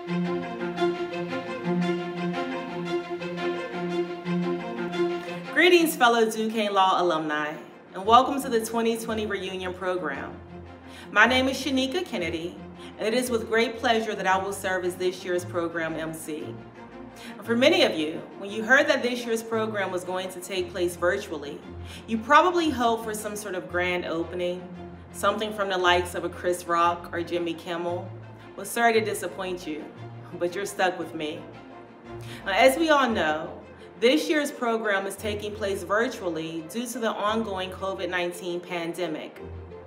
Greetings, fellow Duquesne Law alumni, and welcome to the 2020 Reunion program. My name is Shanika Kennedy, and it is with great pleasure that I will serve as this year's program MC. For many of you, when you heard that this year's program was going to take place virtually, you probably hoped for some sort of grand opening, something from the likes of a Chris Rock or Jimmy Kimmel. Well, sorry to disappoint you, but you're stuck with me. Now, as we all know, this year's program is taking place virtually due to the ongoing COVID-19 pandemic.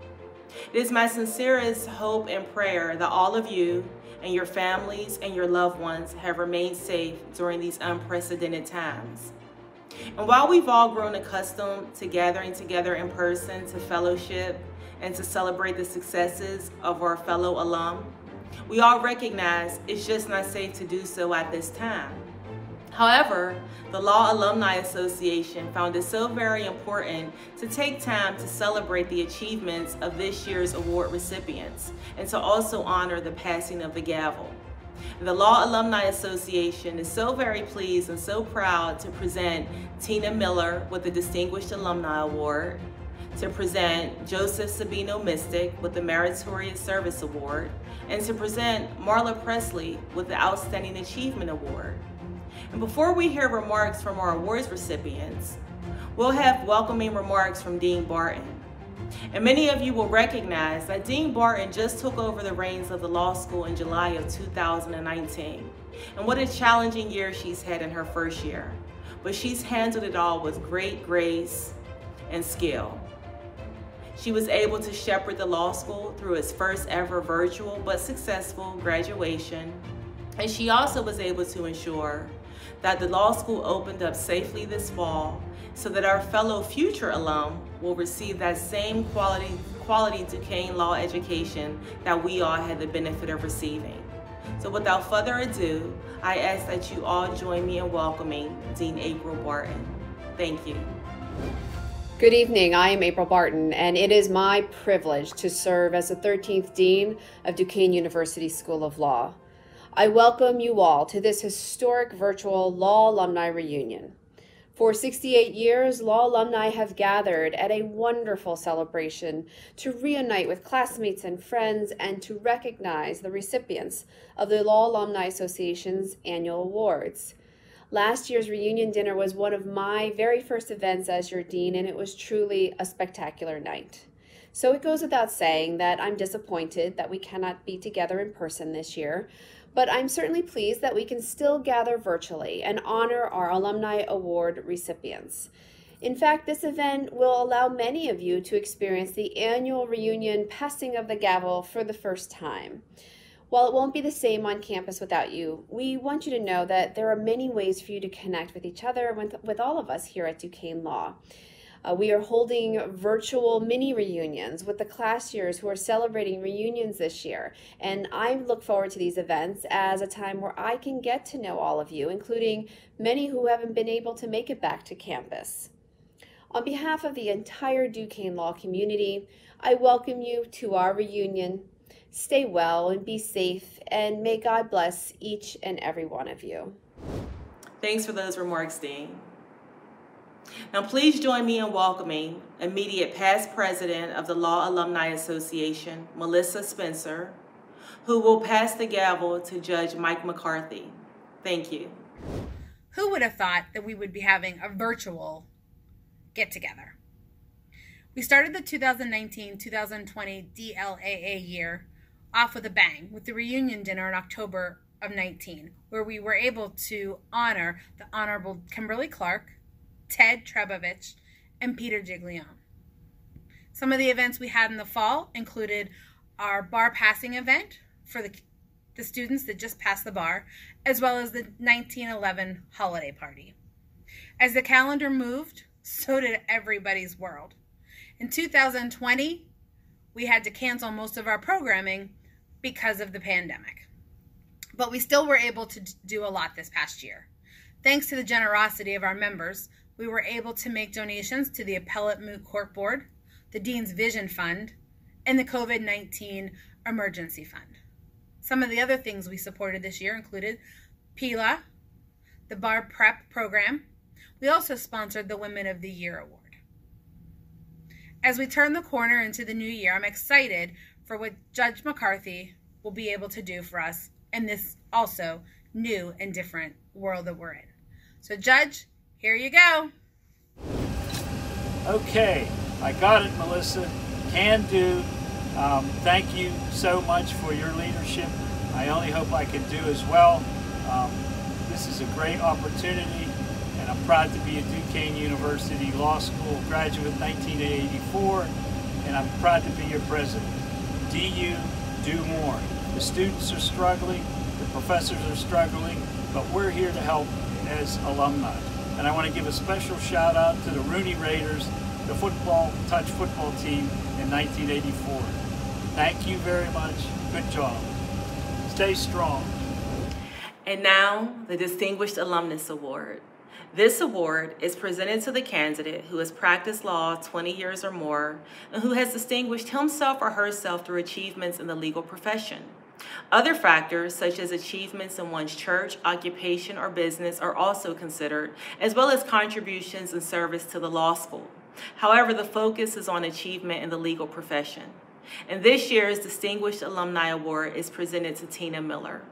It is my sincerest hope and prayer that all of you and your families and your loved ones have remained safe during these unprecedented times. And while we've all grown accustomed to gathering together in person to fellowship and to celebrate the successes of our fellow alum, we all recognize it's just not safe to do so at this time. However, the Law Alumni Association found it so very important to take time to celebrate the achievements of this year's award recipients and to also honor the passing of the gavel. The Law Alumni Association is so very pleased and so proud to present Tina Miller with the Distinguished Alumni Award, to present Joseph Sabino Mystic with the Meritorious Service Award, and to present Marla Presley with the Outstanding Achievement Award. And before we hear remarks from our awards recipients, we'll have welcoming remarks from Dean Barton. And many of you will recognize that Dean Barton just took over the reins of the law school in July of 2019. And what a challenging year she's had in her first year. But she's handled it all with great grace and skill. She was able to shepherd the law school through its first ever virtual but successful graduation. And she also was able to ensure that the law school opened up safely this fall so that our fellow future alum will receive that same quality Duquesne law education that we all had the benefit of receiving. So without further ado, I ask that you all join me in welcoming Dean April Barton. Thank you. Good evening, I am April Barton, and it is my privilege to serve as the 13th Dean of Duquesne University School of Law. I welcome you all to this historic virtual Law Alumni Reunion. For 68 years, Law alumni have gathered at a wonderful celebration to reunite with classmates and friends and to recognize the recipients of the Law Alumni Association's annual awards. Last year's reunion dinner was one of my very first events as your dean, and it was truly a spectacular night. So it goes without saying that I'm disappointed that we cannot be together in person this year, but I'm certainly pleased that we can still gather virtually and honor our Alumni Award recipients. In fact, this event will allow many of you to experience the annual reunion passing of the gavel for the first time. While it won't be the same on campus without you, we want you to know that there are many ways for you to connect with each other and with all of us here at Duquesne Law. We are holding virtual mini reunions with the class years who are celebrating reunions this year. And I look forward to these events as a time where I can get to know all of you, including many who haven't been able to make it back to campus. On behalf of the entire Duquesne Law community, I welcome you to our reunion. Stay well and be safe, and may God bless each and every one of you. Thanks for those remarks, Dean. Now, please join me in welcoming immediate past president of the Law Alumni Association, Melissa Spencer, who will pass the gavel to Judge Mike McCarthy. Thank you. Who would have thought that we would be having a virtual get-together? We started the 2019-2020 DLAA year off with a bang with the reunion dinner in October of 19, where we were able to honor the Honorable Kimberly Clark, Ted Trebovich, and Peter Giglione. Some of the events we had in the fall included our bar passing event for the students that just passed the bar, as well as the 1911 holiday party. As the calendar moved, so did everybody's world. In 2020, we had to cancel most of our programming because of the pandemic. But we still were able to do a lot this past year. Thanks to the generosity of our members, we were able to make donations to the Appellate Moot Court Board, the Dean's Vision Fund, and the COVID-19 Emergency Fund. Some of the other things we supported this year included PILA, the Bar Prep program. We also sponsored the Women of the Year Award. As we turn the corner into the new year, I'm excited for what Judge McCarthy will be able to do for us in this also new and different world that we're in. So Judge, here you go. Okay, I got it, Melissa. Can do. Thank you so much for your leadership. I only hope I can do as well. This is a great opportunity, and I'm proud to be a Duquesne University Law School graduate 1984, and I'm proud to be your president. DU, do more. The students are struggling, the professors are struggling, but we're here to help as alumni. And I want to give a special shout out to the Rooney Raiders, the touch football team in 1984. Thank you very much. Good job. Stay strong. And now, the Distinguished Alumnus Award. This award is presented to the candidate who has practiced law 20 years or more and who has distinguished himself or herself through achievements in the legal profession. Other factors, such as achievements in one's church, occupation, or business, are also considered, as well as contributions and service to the law school. However, the focus is on achievement in the legal profession. And this year's Distinguished Alumni Award is presented to Tina Miller.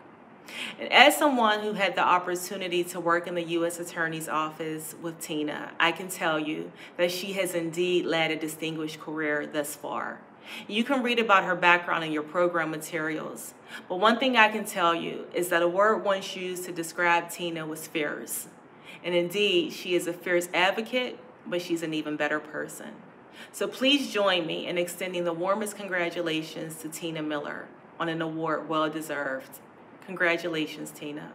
And as someone who had the opportunity to work in the U.S. Attorney's Office with Tina, I can tell you that she has indeed led a distinguished career thus far. You can read about her background in your program materials, but one thing I can tell you is that a word once used to describe Tina was fierce. And indeed, she is a fierce advocate, but she's an even better person. So please join me in extending the warmest congratulations to Tina Miller on an award well-deserved. Congratulations, Tina.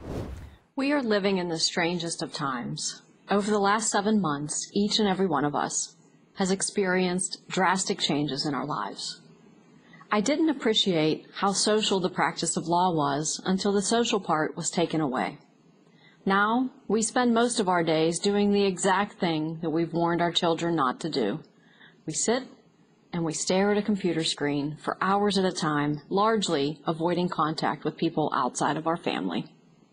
We are living in the strangest of times. Over the last 7 months, each and every one of us has experienced drastic changes in our lives. I didn't appreciate how social the practice of law was until the social part was taken away. Now, we spend most of our days doing the exact thing that we've warned our children not to do. We sit and we stare at a computer screen for hours at a time, largely avoiding contact with people outside of our family.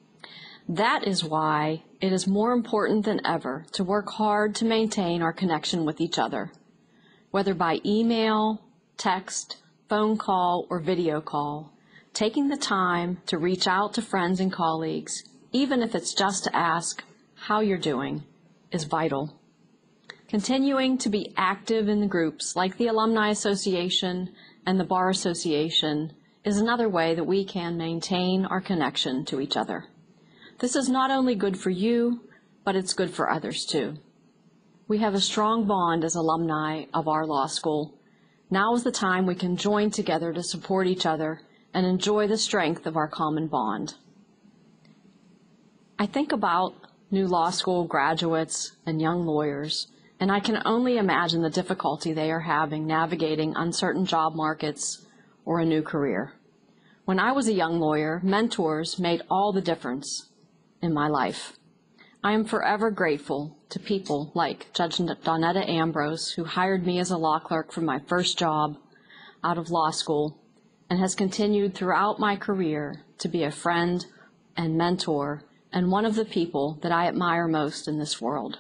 That is why it is more important than ever to work hard to maintain our connection with each other, whether by email, text, phone call, or video call. Taking the time to reach out to friends and colleagues, even if it's just to ask how you're doing, is vital. Continuing to be active in the groups like the Alumni Association and the Bar Association is another way that we can maintain our connection to each other. This is not only good for you, but it's good for others too. We have a strong bond as alumni of our law school. Now is the time we can join together to support each other and enjoy the strength of our common bond. I think about new law school graduates and young lawyers, and I can only imagine the difficulty they are having navigating uncertain job markets or a new career. When I was a young lawyer, mentors made all the difference in my life. I am forever grateful to people like Judge Donetta Ambrose, who hired me as a law clerk for my first job out of law school and has continued throughout my career to be a friend and mentor and one of the people that I admire most in this world.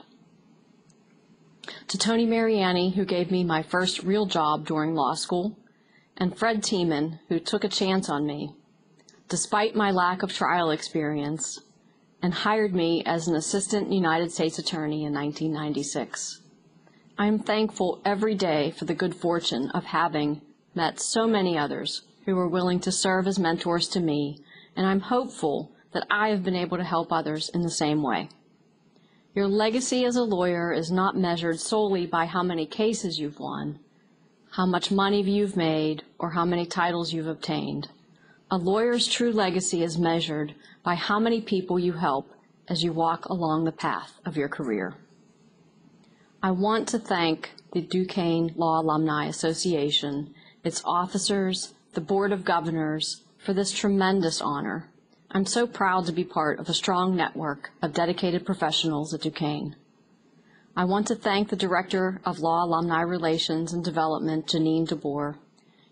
To Tony Mariani, who gave me my first real job during law school, and Fred Tiemann, who took a chance on me, despite my lack of trial experience, and hired me as an assistant United States attorney in 1996. I am thankful every day for the good fortune of having met so many others who were willing to serve as mentors to me, and I'm hopeful that I have been able to help others in the same way. Your legacy as a lawyer is not measured solely by how many cases you've won, how much money you've made, or how many titles you've obtained. A lawyer's true legacy is measured by how many people you help as you walk along the path of your career. I want to thank the Duquesne Law Alumni Association, its officers, the Board of Governors, for this tremendous honor. I'm so proud to be part of a strong network of dedicated professionals at Duquesne. I want to thank the Director of Law Alumni Relations and Development, Janine DeBoer.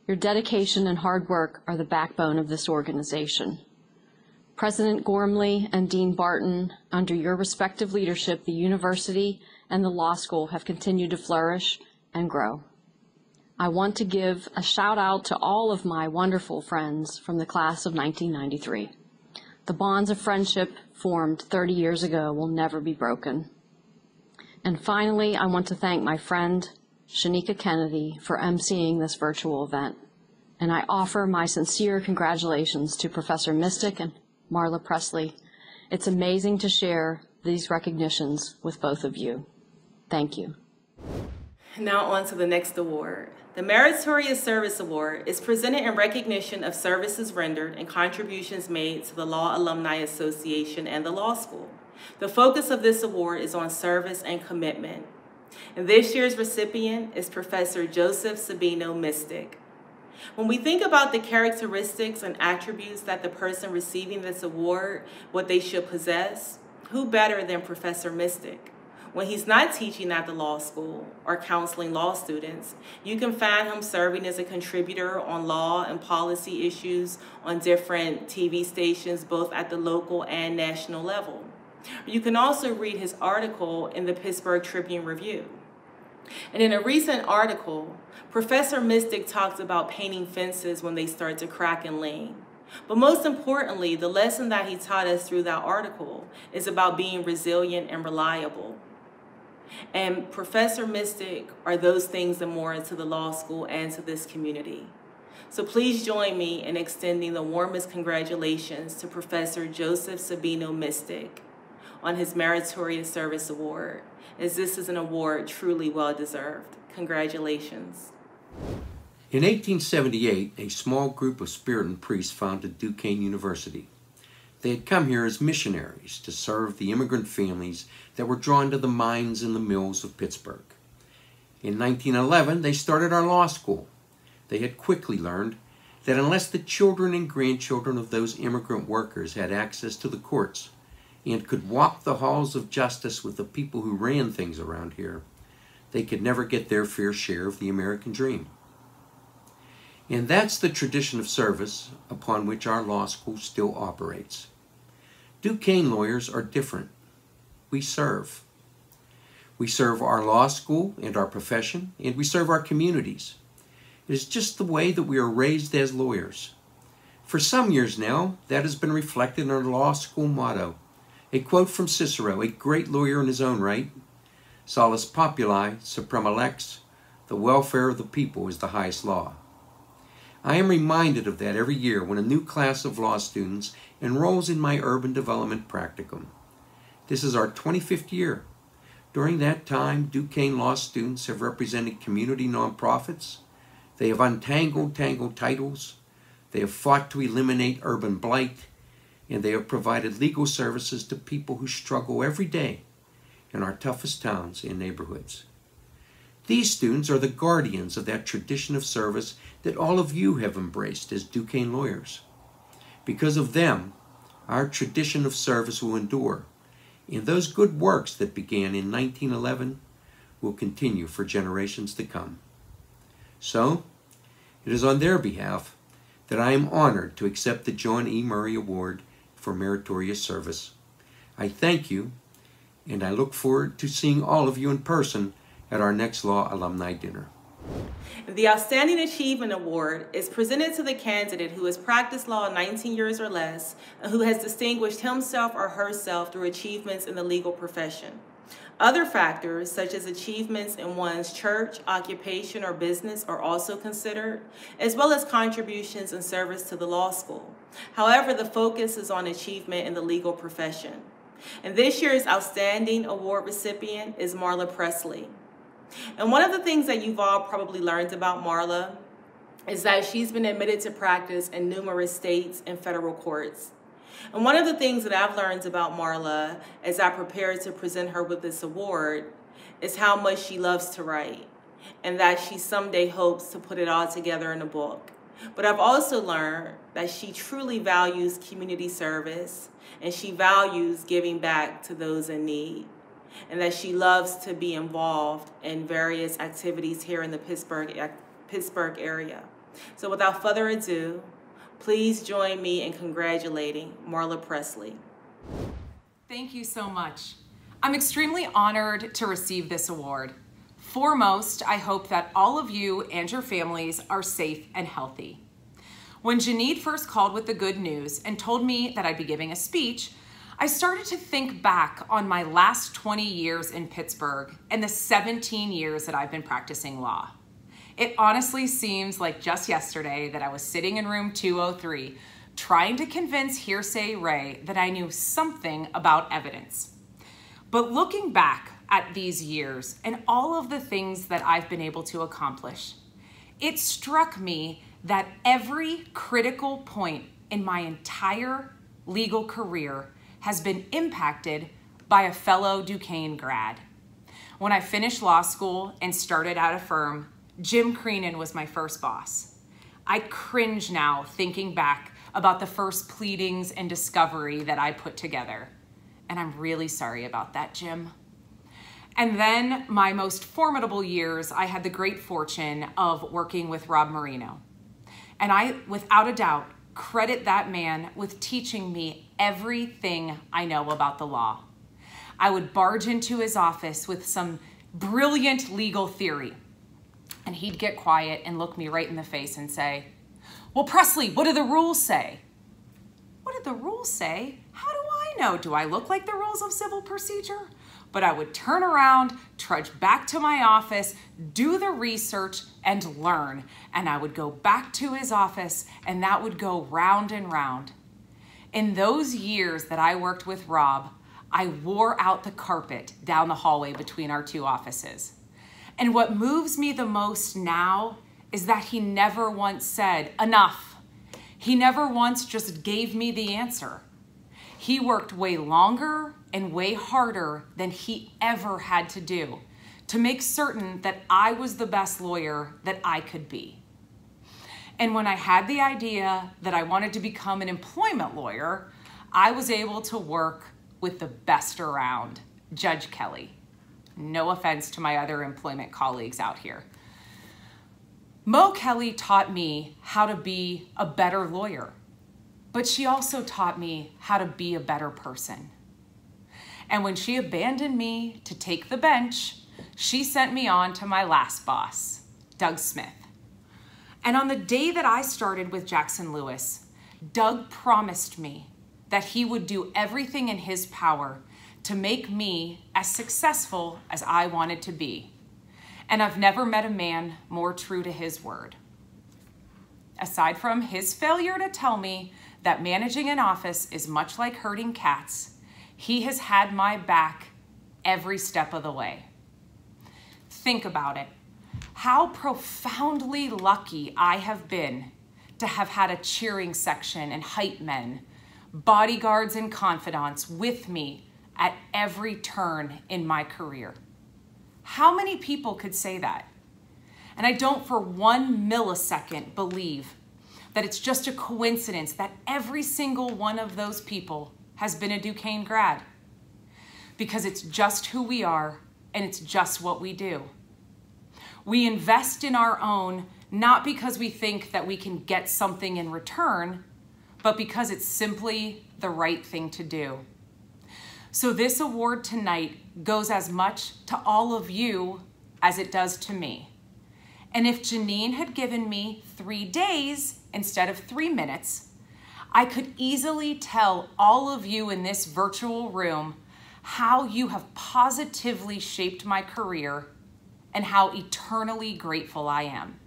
Your dedication and hard work are the backbone of this organization. President Gormley and Dean Barton, under your respective leadership, the university and the law school have continued to flourish and grow. I want to give a shout out to all of my wonderful friends from the class of 1993. The bonds of friendship formed 30 years ago will never be broken. And finally, I want to thank my friend, Shanika Kennedy, for emceeing this virtual event. And I offer my sincere congratulations to Professor Mystic and Marla Presley. It's amazing to share these recognitions with both of you. Thank you. Now on to the next award. The Meritorious Service Award is presented in recognition of services rendered and contributions made to the Law Alumni Association and the law school. The focus of this award is on service and commitment. And this year's recipient is Professor Joseph Sabino Mystic. When we think about the characteristics and attributes that the person receiving this award, what they should possess, who better than Professor Mystic? When he's not teaching at the law school or counseling law students, you can find him serving as a contributor on law and policy issues on different TV stations, both at the local and national level. You can also read his article in the Pittsburgh Tribune Review. And in a recent article, Professor Mystic talks about painting fences when they start to crack and lean. But most importantly, the lesson that he taught us through that article is about being resilient and reliable. And Professor Mystic are those things and more to the law school and to this community. So please join me in extending the warmest congratulations to Professor Joseph Sabino Mystic on his Meritorious Service Award, as this is an award truly well-deserved. Congratulations. In 1878, a small group of Puritan priests founded Duquesne University. They had come here as missionaries to serve the immigrant families that were drawn to the mines and the mills of Pittsburgh. In 1911, they started our law school. They had quickly learned that unless the children and grandchildren of those immigrant workers had access to the courts and could walk the halls of justice with the people who ran things around here, they could never get their fair share of the American dream. And that's the tradition of service upon which our law school still operates. Duquesne lawyers are different. We serve. We serve our law school and our profession, and we serve our communities. It is just the way that we are raised as lawyers. For some years now, that has been reflected in our law school motto. A quote from Cicero, a great lawyer in his own right: Salus populi suprema lex, the welfare of the people is the highest law. I am reminded of that every year when a new class of law students enrolls in my urban development practicum. This is our 25th year. During that time, Duquesne law students have represented community nonprofits. They have untangled tangled titles. They have fought to eliminate urban blight. And they have provided legal services to people who struggle every day in our toughest towns and neighborhoods. These students are the guardians of that tradition of service that all of you have embraced as Duquesne lawyers. Because of them, our tradition of service will endure, and those good works that began in 1911 will continue for generations to come. So, it is on their behalf that I am honored to accept the John E. Murray Award for Meritorious Service. I thank you, and I look forward to seeing all of you in person at our next Law Alumni Dinner. The Outstanding Achievement Award is presented to the candidate who has practiced law 19 years or less and who has distinguished himself or herself through achievements in the legal profession. Other factors, such as achievements in one's church, occupation, or business, are also considered, as well as contributions in service to the law school. However, the focus is on achievement in the legal profession. And this year's Outstanding Award recipient is Marla Presley. And one of the things that you've all probably learned about Marla is that she's been admitted to practice in numerous states and federal courts. And one of the things that I've learned about Marla as I prepared to present her with this award is how much she loves to write, and that she someday hopes to put it all together in a book. But I've also learned that she truly values community service, and she values giving back to those in need, and that she loves to be involved in various activities here in the Pittsburgh area. So without further ado, please join me in congratulating Marla Presley. Thank you so much. I'm extremely honored to receive this award. Foremost, I hope that all of you and your families are safe and healthy. When Janine first called with the good news and told me that I'd be giving a speech, I started to think back on my last 20 years in Pittsburgh and the 17 years that I've been practicing law. It honestly seems like just yesterday that I was sitting in room 203 trying to convince Hearsay Ray that I knew something about evidence. But looking back at these years and all of the things that I've been able to accomplish, it struck me that every critical point in my entire legal career has been impacted by a fellow Duquesne grad. When I finished law school and started at a firm, Jim Creenan was my first boss. I cringe now thinking back about the first pleadings and discovery that I put together. And I'm really sorry about that, Jim. And then my most formidable years, I had the great fortune of working with Rob Marino. And I, without a doubt, credit that man with teaching me everything I know about the law. I would barge into his office with some brilliant legal theory, and he'd get quiet and look me right in the face and say, "Well, Presley, what do the rules say?" What did the rules say? How do I know? Do I look like the rules of civil procedure? But I would turn around, trudge back to my office, do the research, and learn. And I would go back to his office, and that would go round and round. In those years that I worked with Rob, I wore out the carpet down the hallway between our two offices. And what moves me the most now is that he never once said, "Enough." He never once just gave me the answer. He worked way longer and way harder than he ever had to do to make certain that I was the best lawyer that I could be. And when I had the idea that I wanted to become an employment lawyer, I was able to work with the best around, Judge Kelly. No offense to my other employment colleagues out here. Mo Kelly taught me how to be a better lawyer, but she also taught me how to be a better person. And when she abandoned me to take the bench, she sent me on to my last boss, Doug Smith. And on the day that I started with Jackson Lewis, Doug promised me that he would do everything in his power to make me as successful as I wanted to be. And I've never met a man more true to his word. Aside from his failure to tell me that managing an office is much like herding cats, he has had my back every step of the way. Think about it. How profoundly lucky I have been to have had a cheering section and hype men, bodyguards and confidants with me at every turn in my career. How many people could say that? And I don't for 1 millisecond believe that it's just a coincidence that every single one of those people has been a Duquesne grad, because it's just who we are and it's just what we do. We invest in our own, not because we think that we can get something in return, but because it's simply the right thing to do. So this award tonight goes as much to all of you as it does to me. And if Janine had given me 3 days instead of 3 minutes, I could easily tell all of you in this virtual room how you have positively shaped my career and how eternally grateful I am.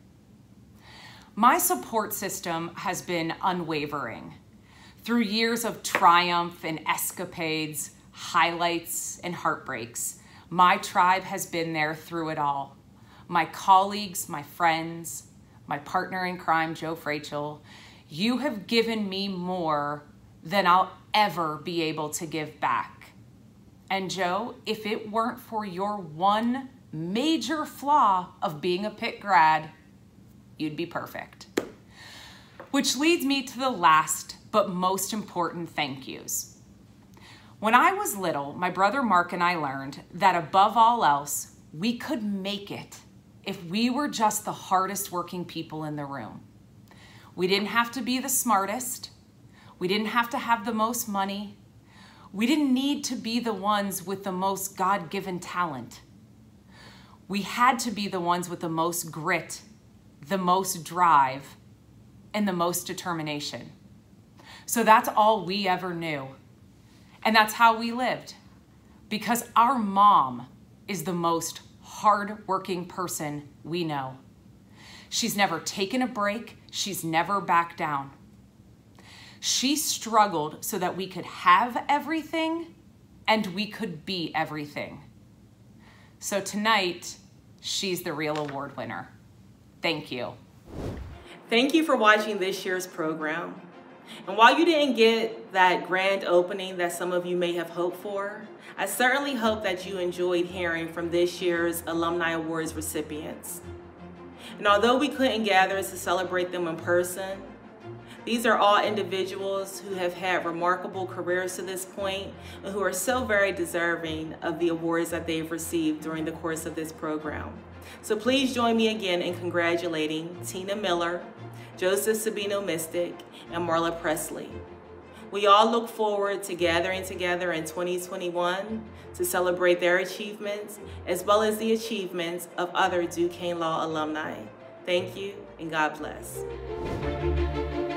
My support system has been unwavering. Through years of triumph and escapades, highlights and heartbreaks, my tribe has been there through it all. My colleagues, my friends, my partner in crime, Joe Frachel, you have given me more than I'll ever be able to give back. And Joe, if it weren't for your one major flaw of being a Pitt grad, you'd be perfect. Which leads me to the last but most important thank yous. When I was little, my brother Mark and I learned that above all else, we could make it if we were just the hardest working people in the room. We didn't have to be the smartest. We didn't have to have the most money. We didn't need to be the ones with the most God-given talent. We had to be the ones with the most grit, the most drive, and the most determination. So that's all we ever knew. And that's how we lived. Because our mom is the most hard-working person we know. She's never taken a break. She's never backed down. She struggled so that we could have everything and we could be everything. So tonight, she's the real award winner. Thank you. Thank you for watching this year's program. And while you didn't get that grand opening that some of you may have hoped for, I certainly hope that you enjoyed hearing from this year's Alumni Awards recipients. And although we couldn't gather to celebrate them in person, these are all individuals who have had remarkable careers to this point and who are so very deserving of the awards that they've received during the course of this program. So please join me again in congratulating Tina Miller, Joseph Sabino Mystic, and Marla Presley. We all look forward to gathering together in 2021 to celebrate their achievements as well as the achievements of other Duquesne Law alumni. Thank you and God bless.